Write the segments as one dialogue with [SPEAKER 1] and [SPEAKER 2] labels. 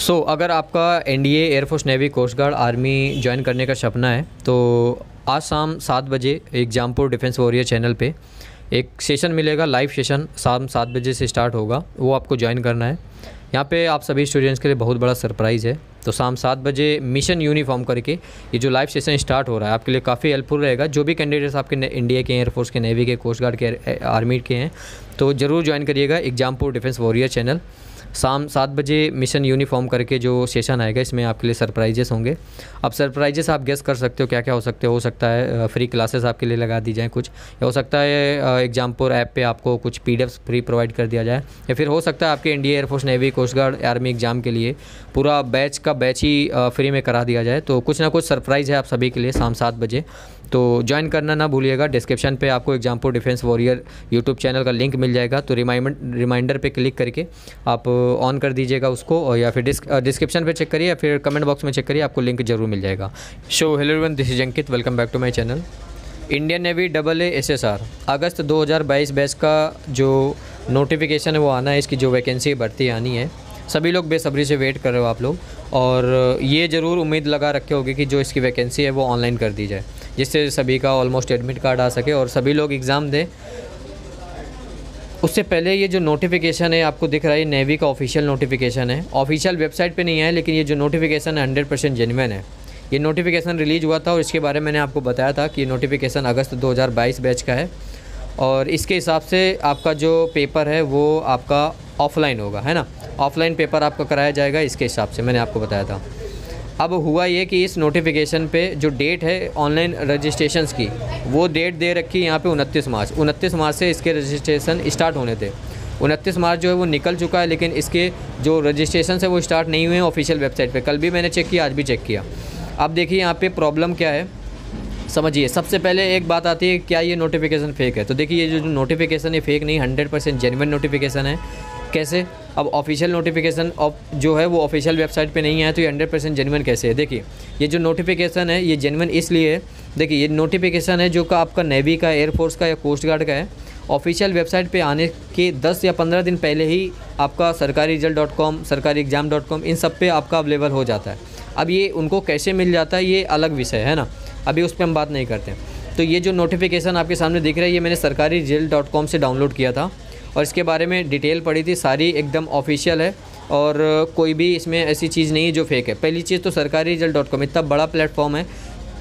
[SPEAKER 1] अगर आपका NDA, air force, navy, coast guard, army join करने का सपना है तो आज शाम 7 बजे एग्जामपुर डिफेंस वॉरियर चैनल पे एक सेशन मिलेगा। लाइव सेशन शाम 7 बजे से स्टार्ट होगा, वो आपको ज्वाइन करना है। यहाँ पे आप सभी स्टूडेंट्स के लिए बहुत बड़ा सरप्राइज़ है। तो शाम 7 बजे मिशन यूनिफॉर्म करके ये जो लाइव सेशन स्टार्ट हो रहा है आपके लिए काफ़ी हेल्पफुल रहेगा। जो भी कैंडिडेट्स आपके इंडिया के, एयरफोर्स के, नेवी के, कोस्ट गार्ड के, आर्मी के हैं तो ज़रूर ज्वाइन करिएगा एग्जामपुर डिफेंस वॉरियर चैनल। शाम 7 बजे मिशन यूनिफॉर्म करके जो सेशन आएगा इसमें आपके लिए सरप्राइजेस होंगे। अब सरप्राइजेस आप गेस कर सकते हो क्या क्या हो सकता है फ्री क्लासेस आपके लिए लगा दी जाएँ कुछ, या हो सकता है एग्जामपुर ऐप पे आपको कुछ पीडीएफ्स फ्री प्रोवाइड कर दिया जाए, या फिर हो सकता है आपके India, air force, navy, coast guard, army exam के लिए पूरा बैच ही फ्री में करा दिया जाए। तो कुछ ना कुछ सरप्राइज़ है आप सभी के लिए शाम 7 बजे, तो ज्वाइन करना ना भूलिएगा। डिस्क्रिप्शन पे आपको Exampur defence warrior YouTube channel का लिंक मिल जाएगा, तो रिमाइंडर पे क्लिक करके आप ऑन कर दीजिएगा उसको, और या फिर डिस्क्रिप्शन पे चेक करिए या फिर कमेंट बॉक्स में चेक करिए, आपको लिंक जरूर मिल जाएगा। Hello everyone, this is Ankit, welcome back to my channel. Indian navy AA SSR August 2022 batch का जो नोटिफिकेशन है वो आना है। इसकी जो वैकेंसी भर्ती आनी है, सभी लोग बेसब्री से वेट कर रहे हो आप लोग, और ये ज़रूर उम्मीद लगा रखे होगे कि जो इसकी वैकेंसी है वो ऑनलाइन कर दी जाए, जिससे सभी का ऑलमोस्ट एडमिट कार्ड आ सके और सभी लोग एग्ज़ाम दें। उससे पहले ये जो नोटिफिकेशन है आपको दिख रहा है, नेवी का ऑफिशियल नोटिफिकेशन है, ऑफिशियल वेबसाइट पे नहीं है, लेकिन ये जो नोटिफिकेशन है 100% जेन्युइन है। ये नोटिफिकेशन रिलीज़ हुआ था और इसके बारे में मैंने आपको बताया था कि ये नोटिफिकेशन अगस्त 2022 बैच का है, और इसके हिसाब से आपका जो पेपर है वो आपका ऑफलाइन होगा, है ना। ऑफलाइन पेपर आपका कराया जाएगा, इसके हिसाब से मैंने आपको बताया था। अब हुआ ये कि इस नोटिफिकेशन पे जो डेट है ऑनलाइन रजिस्ट्रेशंस की, वो डेट दे रखी है यहाँ पे 29 मार्च। 29 मार्च से इसके रजिस्ट्रेशन स्टार्ट होने थे। 29 मार्च जो है वो निकल चुका है, लेकिन इसके जो रजिस्ट्रेशन है वो स्टार्ट नहीं हुए हैं ऑफिशियल वेबसाइट पे। कल भी मैंने चेक किया, आज भी चेक किया। अब देखिए यहाँ पे प्रॉब्लम क्या है, समझिए। सबसे पहले एक बात आती है, क्या ये नोटिफिकेशन फेक है? तो देखिए ये जो नोटिफिकेशन है फेक नहीं, 100% जेन्युइन नोटिफिकेशन है। कैसे? अब ऑफिशियल नोटिफिकेशन जो है वो ऑफिशियल वेबसाइट पे नहीं है, तो ये 100% जेन्युइन कैसे है? देखिए ये जो नोटिफिकेशन है ये जेन्युइन इसलिए है, देखिए ये नोटिफिकेशन है जो का आपका नेवी का, एयरफोर्स का या कोस्ट गार्ड का है। ऑफिशियल वेबसाइट पे आने के 10 या 15 दिन पहले ही आपका सरकारी रिजल्ट.com, सरकारी एग्जाम.com, इन सब पे आपका अवेलेबल हो जाता है। अब ये उनको कैसे मिल जाता है ये अलग विषय है ना, अभी उस पर हम बात नहीं करते। तो ये जो नोटिफिकेशन आपके सामने दिख रहा है ये मैंने सरकारी रिजल्ट.com से डाउनलोड किया था, और इसके बारे में डिटेल पढ़ी थी, सारी एकदम ऑफिशियल है, और कोई भी इसमें ऐसी चीज़ नहीं है जो फेक है। पहली चीज़ तो सरकारी रिजल्ट.com इतना बड़ा प्लेटफॉर्म है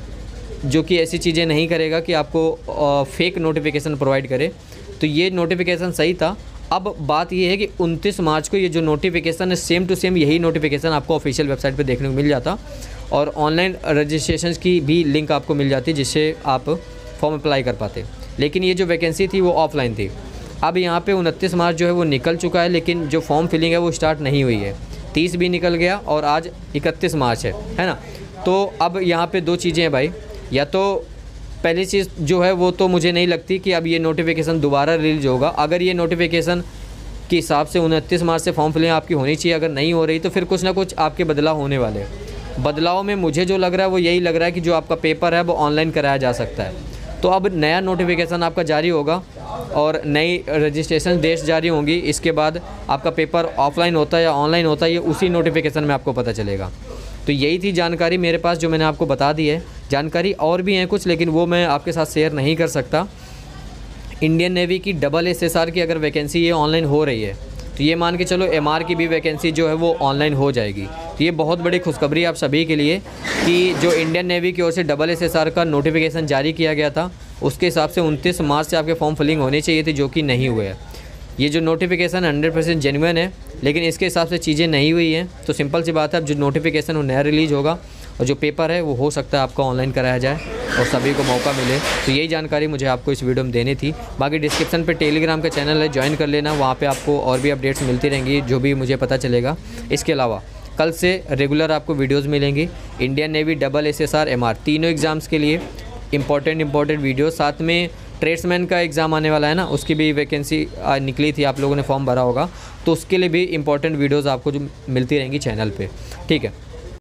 [SPEAKER 1] जो कि ऐसी चीज़ें नहीं करेगा कि आपको फेक नोटिफिकेशन प्रोवाइड करे। तो ये नोटिफिकेशन सही था। अब बात ये है कि 29 मार्च को ये जो नोटिफिकेशन है सेम टू सेम यही नोटिफिकेशन आपको ऑफिशियल वेबसाइट पे देखने को मिल जाता, और ऑनलाइन रजिस्ट्रेशन की भी लिंक आपको मिल जाती जिससे आप फॉर्म अप्लाई कर पाते। लेकिन ये जो वैकेंसी थी वो ऑफलाइन थी। अब यहाँ पे 29 मार्च जो है वो निकल चुका है, लेकिन जो फॉर्म फिलिंग है वो स्टार्ट नहीं हुई है। 30 भी निकल गया और आज 31 मार्च है ना। तो अब यहाँ पे दो चीज़ें हैं भाई, या तो पहली चीज़ जो है वो तो मुझे नहीं लगती कि अब ये नोटिफिकेशन दोबारा रिलीज होगा। अगर ये नोटिफिकेशन के हिसाब से 29 मार्च से फॉर्म फिलिंग आपकी होनी चाहिए, अगर नहीं हो रही तो फिर कुछ ना कुछ आपके बदलाव होने वाले हैं। बदलाव में मुझे जो लग रहा है वो यही लग रहा है कि जो आपका पेपर है वो ऑनलाइन कराया जा सकता है। तो अब नया नोटिफिकेशन आपका जारी होगा और नई रजिस्ट्रेशन डेट्स जारी होंगी। इसके बाद आपका पेपर ऑफलाइन होता है या ऑनलाइन होता है ये उसी नोटिफिकेशन में आपको पता चलेगा। तो यही थी जानकारी मेरे पास जो मैंने आपको बता दी है। जानकारी और भी हैं कुछ, लेकिन वो मैं आपके साथ शेयर नहीं कर सकता। इंडियन नेवी की SSR की अगर वैकेंसी ये ऑनलाइन हो रही है तो ये मान के चलो MR की भी वैकेंसी जो है वो ऑनलाइन हो जाएगी। तो ये बहुत बड़ी खुशखबरी आप सभी के लिए कि जो इंडियन नेवी की ओर से SSR का नोटिफिकेशन जारी किया गया था उसके हिसाब से 29 मार्च से आपके फॉर्म फिलिंग होनी चाहिए थी, जो कि नहीं हुए है। ये जो नोटिफिकेशन 100% जेन्युइन है, लेकिन इसके हिसाब से चीज़ें नहीं हुई हैं। तो सिंपल सी बात है, अब जो नोटिफिकेशन वो नया रिलीज़ होगा और जो पेपर है वो हो सकता है आपका ऑनलाइन कराया जाए और सभी को मौका मिले। तो यही जानकारी मुझे आपको इस वीडियो में देनी थी। बाकी डिस्क्रिप्शन पे टेलीग्राम का चैनल है, ज्वाइन कर लेना, वहाँ पे आपको और भी अपडेट्स मिलती रहेंगी जो भी मुझे पता चलेगा। इसके अलावा कल से रेगुलर आपको वीडियोज़ मिलेंगी। इंडियन नेवी SSR MR तीनों एग्ज़ाम्स के लिए इंपॉर्टेंट वीडियो, साथ में ट्रेड्समैन का एग्ज़ाम आने वाला है ना, उसकी भी वैकेंसी निकली थी, आप लोगों ने फॉर्म भरा होगा, तो उसके लिए भी इंपॉर्टेंट वीडियोज़ आपको जो मिलती रहेंगी चैनल पे। ठीक है।